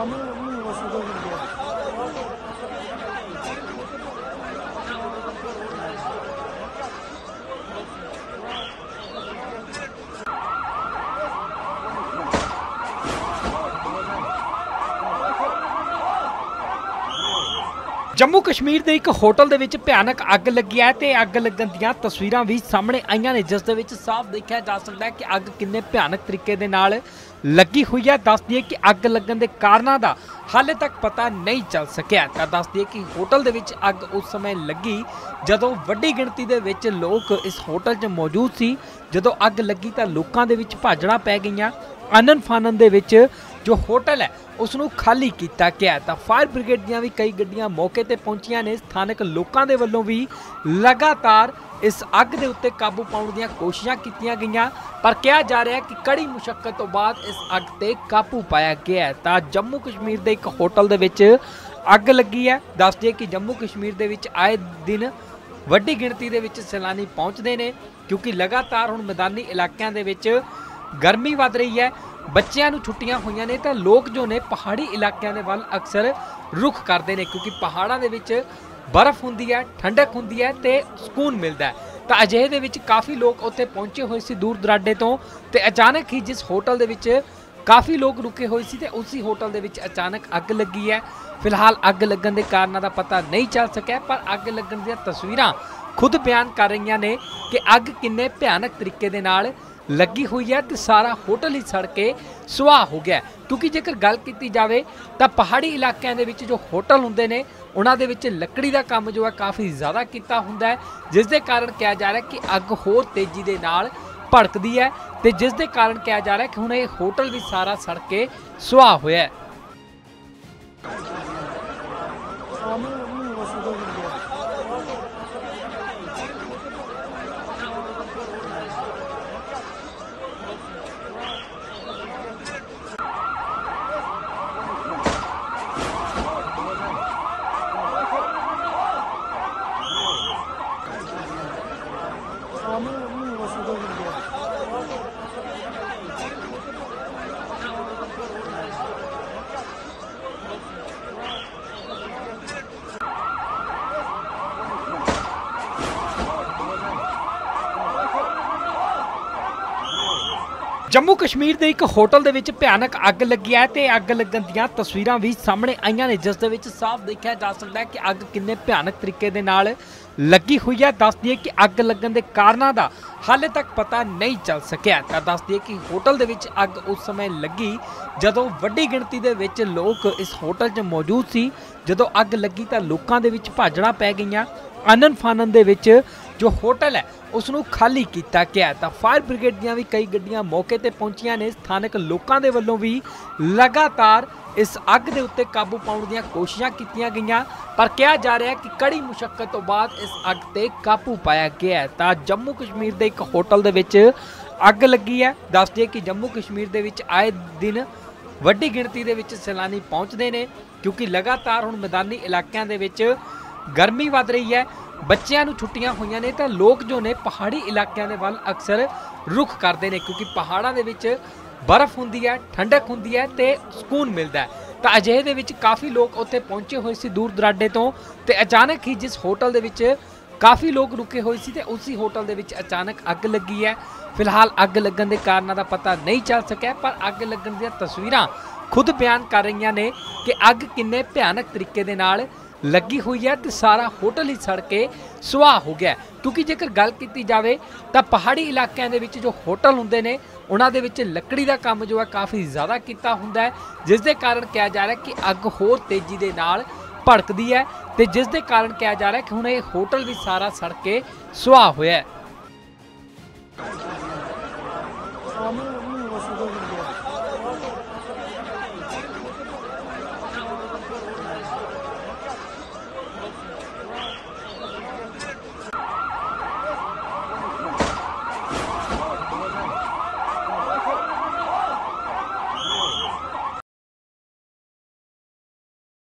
जम्मू कश्मीर के एक होटल दे विच भयानक अग लगी है ते अग लगन दीयां तस्वीरां भी सामने आईयां ने, जिस दे विच साफ देखा जा सकता है कि अग किन्ने भयानक तरीके दे नाल लगी हुई है। दस दिए कि अग लगन के कारणों का हाले तक पता नहीं चल सकिया। दस दिए कि होटल दे विच अग उस समय लगी जदों वड्डी गिणती दे विच लोग इस होटल च मौजूद सी। जदों अग लगी तो लोगों के विच भाजड़ा पै गईयां। आनन फानन दे विच जो होटल है उसनूं खाली किया गया। तो फायर ब्रिगेड दियां भी कई गड्डियां मौके ते पहुंचियां ने। स्थानक लोगों के वल्लों भी लगातार इस अग के उत्ते काबू पाउण दीयां कोशिशां कीतियां गईयां, पर कहा जा रहा है कि कड़ी मुशक्कत तो बाद इस अग ते काबू पाया गया है। तो जम्मू कश्मीर के एक होटल दे विच अग लगी है। दस दिए कि जम्मू कश्मीर दे विच आए दिन वड्डी गिणती दे विच सैलानी पहुंचते हैं, क्योंकि लगातार हुण मैदानी इलाकों के विच गर्मी वध रही है। बच्चों नूं छुट्टियां हुई ने तो लोग जो ने पहाड़ी इलाकों के वल अक्सर रुख करते हैं, क्योंकि पहाड़ों के विच बर्फ हुंदी है, ठंडक हुंदी है ते सुकून मिलता है। तो अजिहे दे विच काफ़ी लोग उत्थे पहुंचे हुए सी दूर दराडे तो, ते अचानक ही जिस होटल दे विच काफ़ी लोग रुके हुए सी ते उसी होटल दे विच अचानक अग लगी है। फिलहाल अग लगन के कारणों का पता नहीं चल सकिया, पर अग लगन दी तस्वीरां खुद बयान कर रही ने कि अग किन्ने भयानक तरीके दे नाल लगी हुई है। तो सारा होटल ही सड़ के सुआह हो गया। क्योंकि जेकर गल की जाए तो पहाड़ी इलाकों के जो होटल होंगे ने उन्होंने लकड़ी का काम जो है काफ़ी ज़्यादा किया होंदा है, जिस दे कारण कहा जा रहा है कि अग होर तेजी के नाल भड़कती है। तो जिस दे कारण कहा जा रहा है कि हुण ये होटल भी सारा सड़ के सुआह होया है। जम्मू कश्मीर के एक होटल दे विच भयानक अग लगी है ते अग लगन दीयां तस्वीरां भी सामने आईयां ने, जिस दे विच साफ देखा जा सकता है कि अग किन्ने भयानक तरीके दे नाल लगी हुई है। दस दिए कि अग लगन के कारणों का हाले तक पता नहीं चल सकिया। दस दिए कि होटल दे विच अग उस समय लगी जदों वड्डी गिणती दे विच लोग इस होटल च मौजूद सी। जदों अग लगी तो लोगों के विच भाजड़ा पै गईयां। आनन फानन दे विच जो होटल है उसनूं खाली किया गया। तो फायर ब्रिगेड दियां भी कई गड्डियां मौके ते पहुंचियां ने। स्थानक लोगों के वल्लों भी लगातार इस अग के उत्ते काबू पाउण दीयां कोशिशां कीतियां गईयां, पर कहा जा रहा है कि कड़ी मुशक्कत तो बाद इस अग ते काबू पाया गया है। तो जम्मू कश्मीर के एक होटल दे विच अग लगी है। दस दिए कि जम्मू कश्मीर दे विच आए दिन वड्डी गिणती दे विच सैलानी पहुंचते हैं, क्योंकि लगातार हुण मैदानी इलाकों के विच गर्मी वध रही है। बच्चों नूं छुट्टियां हुई ने तो लोग जो ने पहाड़ी इलाकों के वल अक्सर रुख करते हैं, क्योंकि पहाड़ों के विच बर्फ हुंदी है, ठंडक हुंदी है ते सुकून मिलता है। तो अजिहे दे विच काफ़ी लोग उत्थे पहुंचे हुए सी दूर दराडे तो, ते अचानक ही जिस होटल दे विच काफ़ी लोग रुके हुए सी ते उसी होटल दे विच अचानक अग लगी है। फिलहाल अग लगन के कारणों का पता नहीं चल सकिया, पर अग लगन दी तस्वीरां खुद बयान कर रही ने कि अग किन्ने भयानक तरीके दे नाल लगी हुई है। तो सारा होटल ही सड़ के सुआह हो गया। क्योंकि जेकर गल की जाए तो पहाड़ी इलाकों के जो होटल होंगे ने उन्होंने लकड़ी का काम जो है काफ़ी ज़्यादा किया होंदा है, जिस दे कारण कहा जा रहा है कि अग होर तेजी के नाल भड़कती है। तो जिस दे कारण कहा जा रहा है कि हुण ये होटल भी सारा सड़ के सुआह होया है।